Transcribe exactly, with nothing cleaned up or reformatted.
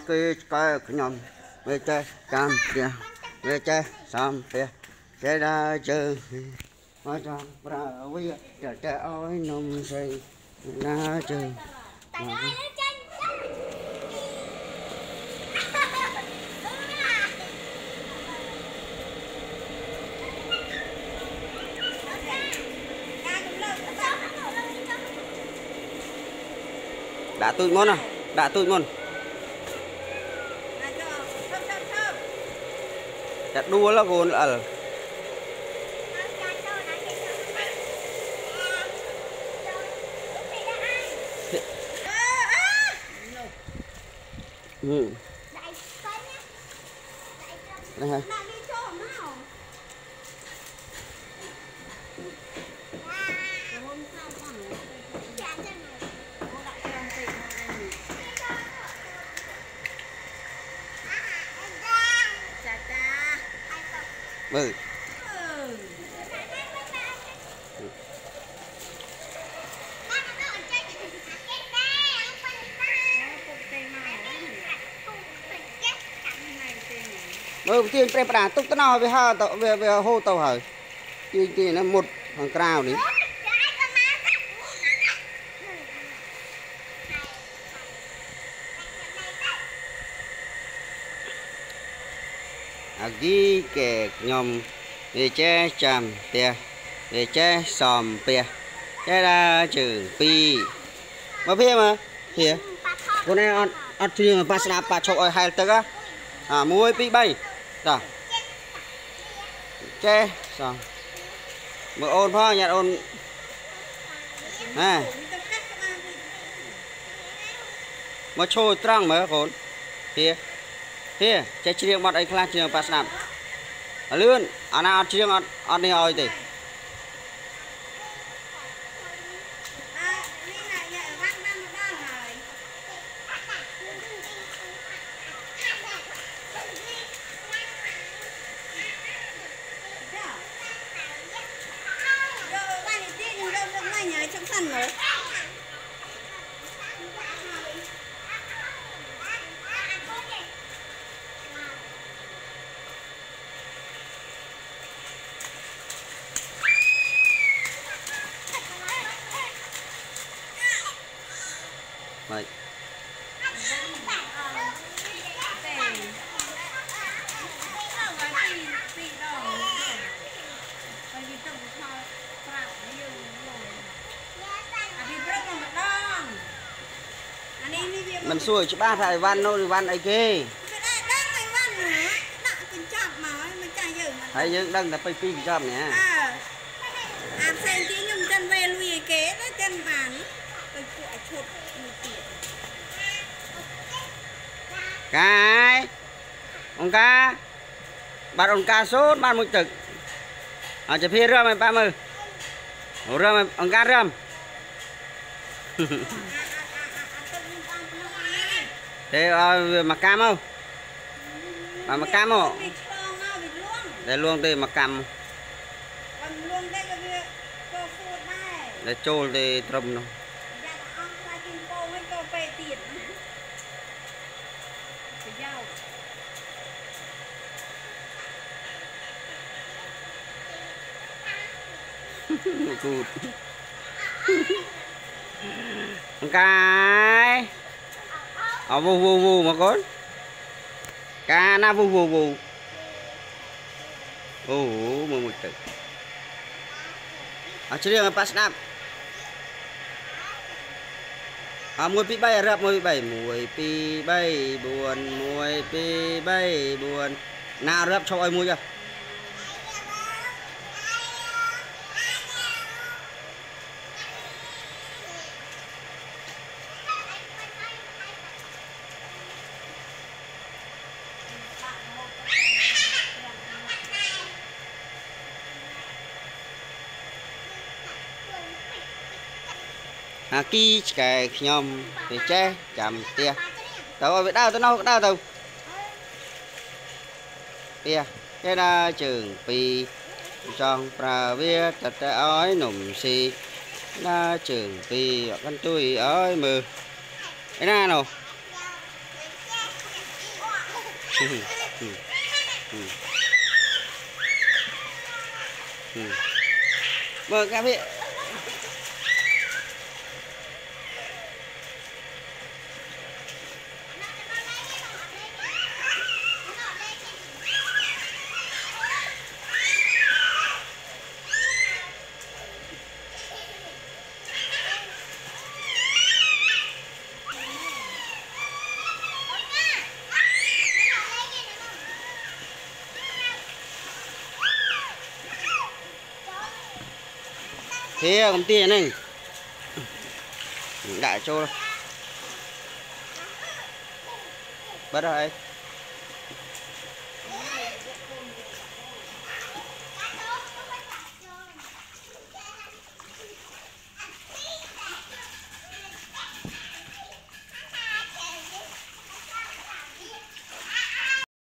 cái cái nhom về chơi cam kia về chơi xong kia chơi ra chơi mà trong ra với trời trời ơi nông xây ra chơi đã tụi môn à đã tụi môn đã đua là gồn ở ừ. Đây. Ừ. Ừ, tiên pre pra túc tao nói về ha tao về về hô tao hả tiên tiên nó một thằng cào đi agi kẹt nhom để che chàm tia để che sòm pia che ra chữ pi mà pia mà pia con này ăn ăn chuyên mà pas napa chọc ở hai tấc á à muối pi bay đó che sòm mà ôn pha nhặt ôn à mà trôi trăng mà con pia pia che chiêng mặt ấy khla chiêng pas napa lươn anh ăn chiêng ăn ăn đi rồi thì vậy mình xuôi chứ ba thầy văn đâu thì văn ấy kì thấy những đăng là pay pi job nè à xem tí nhung chân về lui kế đó chân vàng cái ông ca bạn ông ca sốt bạn một trực ở chụp phía rơm ba mươi rơm ông ca rơm thế uh, mặc cam không bà mặc cam không để luôn thì mặc cam để trôi thì trầm đâu cụt cái ở vù vù vù mà con cá na vù vù vù ồ mưa một tự ở trên đường pass nam à mùi pi bay rập mùi bay mùi pi bay buồn mùi pi bay buồn nào rập cho ai mùi chưa à kí cái nhom để che chạm tia tao ở đau tao đâu đau tao tia cái đa trường pi trong pra viết thật ra ói nụm xì đa trường pi con tôi ói mừ cái na nào Ừ. Ừ. Ừ. Ừ. Vâng các vị. Thế công ty này đại cho bắt rồi.